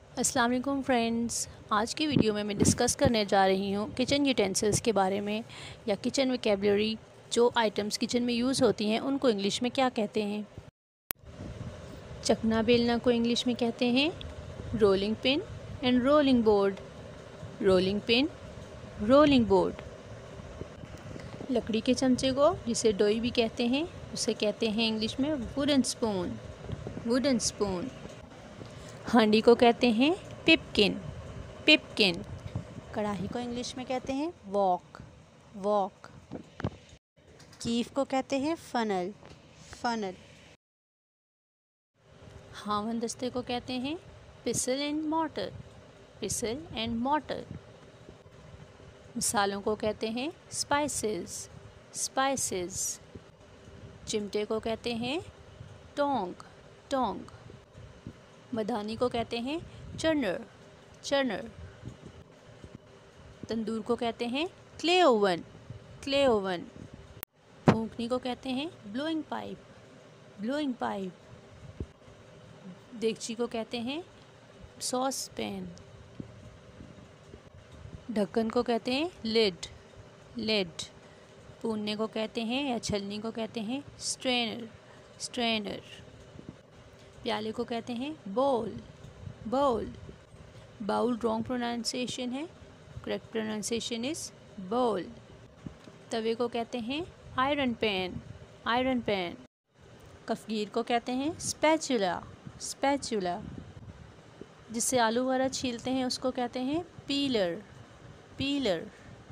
अस्सलाम वालेकुम फ्रेंड्स। आज की वीडियो में मैं डिस्कस करने जा रही हूँ किचन यूटेंसिल्स के बारे में, या किचन वोकैबुलरी। जो आइटम्स किचन में यूज़ होती हैं उनको इंग्लिश में क्या कहते हैं। चकना बेलना को इंग्लिश में कहते हैं rolling pin and rolling board. Rolling pin, rolling board. लकड़ी के चमचे को, जिसे डोई भी कहते हैं, उसे कहते हैं इंग्लिश में वुडन स्पून। Wooden spoon. हांडी को कहते हैं पिपकिन। पिपकिन। कढ़ाई को इंग्लिश में कहते हैं वॉक। वॉक। कीफ को कहते हैं फनल। फनल। हावन दस्ते को कहते हैं pestle and mortar. Pestle and mortar. मसालों को कहते हैं स्पाइसेस। स्पाइसेस। चिमटे को कहते हैं टोंग। टोंग। मधानी को कहते हैं चर्नर। चर्नर। तंदूर को कहते हैं क्ले ओवन। Clay oven. फूंकनी को कहते हैं ब्लोइंग पाइप। Blowing pipe. देगची को कहते हैं सॉस पैन। ढक्कन को कहते हैं लिड। लिड। पूनने को कहते हैं या छलनी को कहते हैं स्ट्रेनर। स्ट्रेनर। प्याले को कहते हैं bowl. Bowl. Bowl wrong pronunciation है, करेक्ट प्रोनाउंसिएशन इज बोल। तवे को कहते हैं आयरन पैन। Iron pan. कफगीर को कहते हैं स्पैचुला। स्पैचुला। जिससे आलू वगैरह छीलते हैं उसको कहते हैं पीलर। पीलर।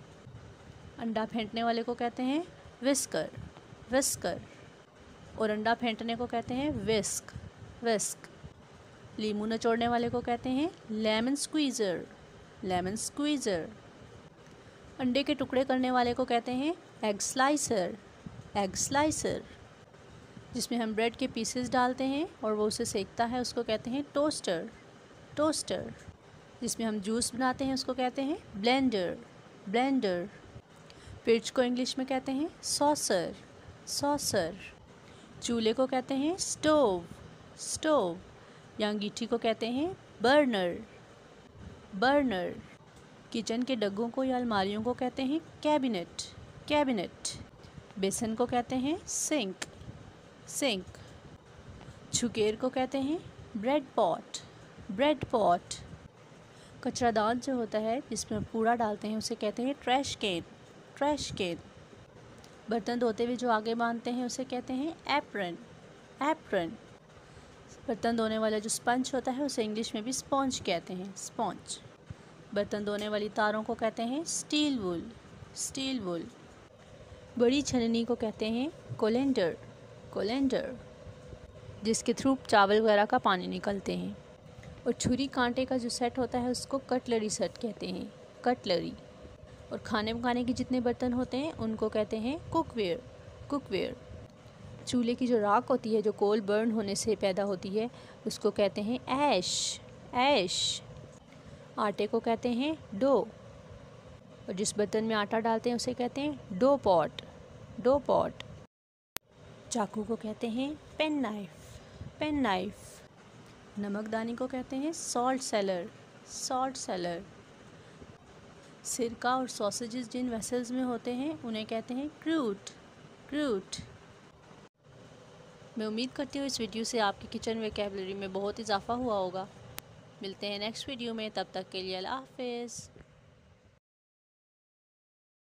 अंडा फेंटने वाले को कहते हैं विस्कर। विस्कर। और अंडा फेंटने को कहते हैं विस्क। विस्क। लीमू निचोड़ने वाले को कहते हैं लेमन स्क्वीज़र। Lemon squeezer. अंडे के टुकड़े करने वाले को कहते हैं एग स्लाइसर। Egg slicer. जिसमें हम ब्रेड के पीसेस डालते हैं और वो उसे सेकता है उसको कहते हैं टोस्टर। टोस्टर। जिसमें हम जूस बनाते हैं उसको कहते हैं ब्लेंडर। ब्लेंडर। फ्रिज को इंग्लिश में कहते हैं सॉसर। सॉसर। चूल्हे को कहते हैं स्टोव। स्टोव। या अंगीठी को कहते हैं बर्नर। बर्नर। किचन के डग्गों को या अलमारियों को कहते हैं कैबिनेट। कैबिनेट। बेसन को कहते हैं सिंक। सिंक। छुकेर को कहते हैं ब्रेड पॉट। Bread pot. कचरादान जो होता है जिसमें कूड़ा डालते हैं उसे कहते हैं ट्रैश कैन। Trash can. बर्तन धोते हुए जो आगे बांधते हैं उसे कहते हैं एप्रन। एप्रन। बर्तन धोने वाला जो स्पंज होता है उसे इंग्लिश में भी स्पॉन्ज कहते हैं। स्पॉन्ज। बर्तन धोने वाली तारों को कहते हैं स्टील वूल। स्टील वूल। बड़ी छलनी को कहते हैं कोलेंडर। कोलेंडर। जिसके थ्रू चावल वगैरह का पानी निकलते हैं। और छुरी कांटे का जो सेट होता है उसको कटलरी सेट कहते हैं। कटलरी। और खाने पकाने के जितने बर्तन होते हैं उनको कहते हैं कुकवेयर। कुकवेयर। चूल्हे की जो राख होती है जो कोल बर्न होने से पैदा होती है उसको कहते हैं ऐश। ऐश। आटे को कहते हैं डो। और जिस बर्तन में आटा डालते हैं उसे कहते हैं डो पॉट। Dough pot. चाकू को कहते हैं पेन नाइफ। Pen knife. नमकदानी को कहते हैं सॉल्ट सेलर। Salt seller. सिरका और सॉसेजेस जिन वेसल्स में होते हैं उन्हें कहते हैं क्रूट। क्रूट। मैं उम्मीद करती हूँ इस वीडियो से आपकी किचन वोकैबुलरी में बहुत इजाफा हुआ होगा। मिलते हैं नेक्स्ट वीडियो में, तब तक के लिए अल्लाह हाफिज़।